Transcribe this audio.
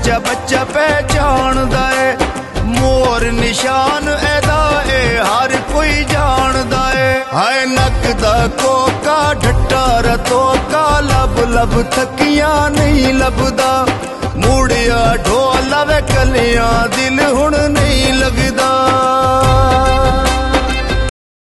बच्चा बच्चा पहचानदा है। मोर निशान एदा ए हर कोई जानदा है। हाय नक दा कोका ढट्टा रतोका लब लब थकिया नहीं लभदा। मुड़िया ढोल वे कलियां दिल हुण